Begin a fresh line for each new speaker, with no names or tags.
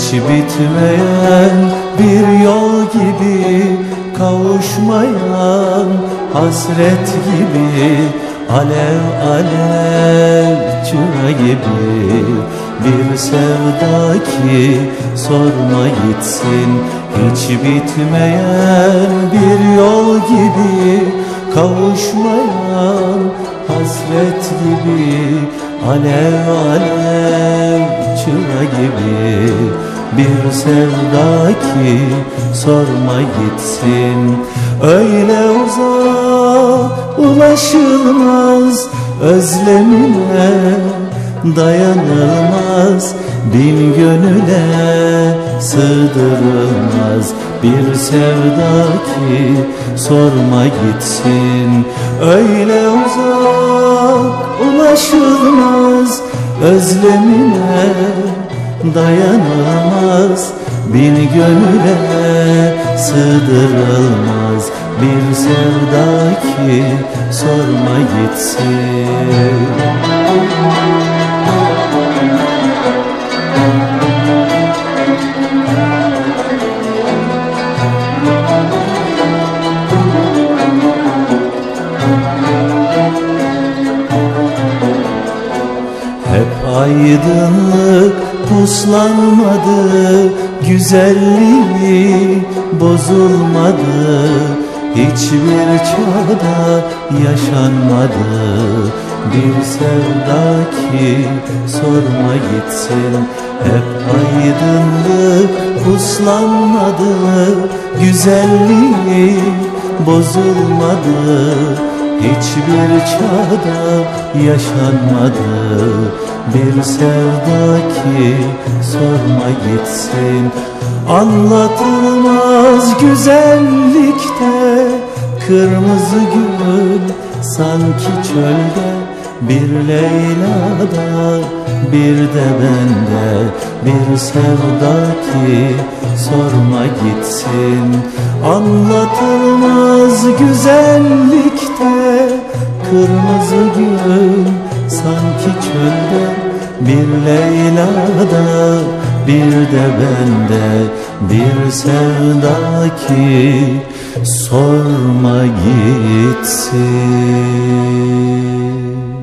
Hiç bitmeyen bir yol gibi, kavuşmayan hasret gibi, alev alev çıra gibi bir sevda ki sorma gitsin. Hiç bitmeyen bir yol gibi, kavuşmayan hasret gibi, alev alev çıra gibi bir sevda ki sorma gitsin. Öyle uzak ulaşılmaz özlemine, dayanılmaz bin gönüle sığdırılmaz bir sevda ki sorma gitsin. Öyle uzak ulaşılmaz özlemine, dayanılmaz bin gönüle sığdırılmaz bir sevda ki sorma gitsin. Hep aydınlık puslanmadı, güzelliği bozulmadı, hiçbir çağda yaşanmadı bir sevda ki sorma gitsin. Hep aydınlık puslanmadı, güzelliği bozulmadı, hiçbir çağda yaşanmadı bir sevda ki sorma gitsin. Anlatılmaz güzellikte kırmızı gül sanki çölde, bir Leyla'da bir de bende bir sevda ki sorma gitsin. Anlatılmaz güzellikte kırmızı gül sanki çölde, bir Leyla'da bir de bende bir sevda ki sorma gitsin.